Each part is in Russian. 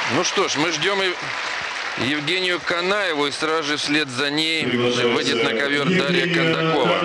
Ну что ж, мы ждем Евгению Канаеву, и сразу же вслед за ней выйдет на ковер Дарья Кондакова.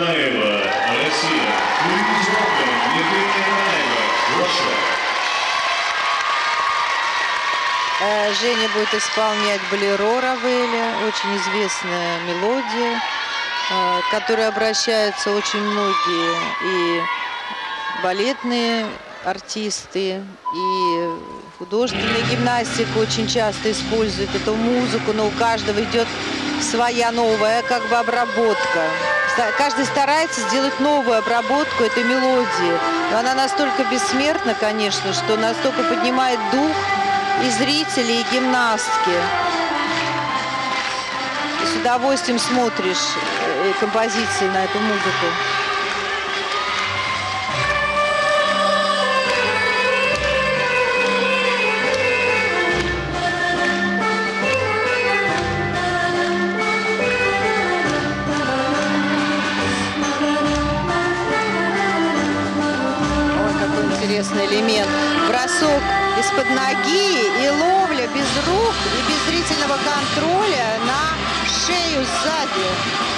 Женя будет исполнять болеро Равеля, очень известная мелодия, к которой обращаются очень многие и балетные артисты, и художественная гимнастика очень часто использует эту музыку, но у каждого идет своя новая как бы обработка. Каждый старается сделать новую обработку этой мелодии. Но она настолько бессмертна, конечно, что настолько поднимает дух и зрителей, и гимнастки. И с удовольствием смотришь композиции на эту музыку. Интересный элемент. Бросок из-под ноги и ловля без рук и без зрительного контроля на шею сзади.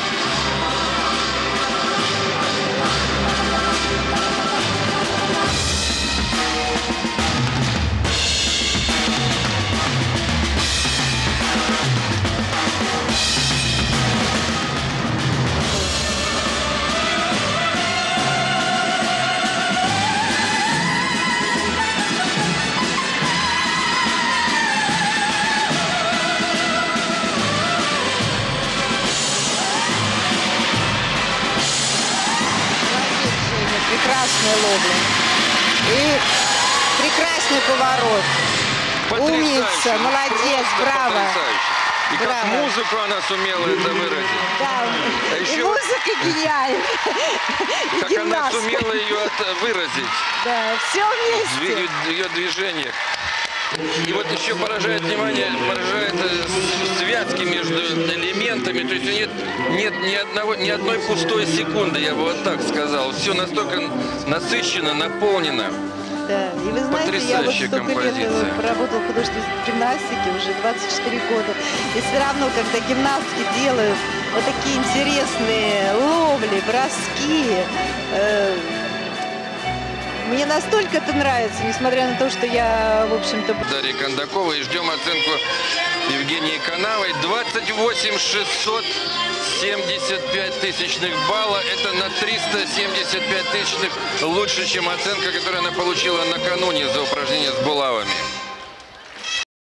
Прекрасная ловля. И прекрасный поворот. Умница, молодец, браво. И браво. Как музыку она сумела это выразить. Да, А еще и музыка гениальна. Как она сумела ее выразить. Да, все вместе. В ее движениях. И вот еще поражает внимание, поражает связки между элементами. То есть нет ни одной пустой секунды, я бы вот так сказал. Все настолько насыщенно, наполнено. Да, и вы знаете, я вот столько лет поработала в художественной гимнастике, уже 24 года. И все равно, когда гимнастки делают вот такие интересные ловли, броски, мне настолько это нравится, несмотря на то, что я, в общем-то... Дарья Кондакова, и ждем оценку Евгении Канаевой. 28 675 тысячных балла. Это на 375 тысячных лучше, чем оценка, которую она получила накануне за упражнение с булавами.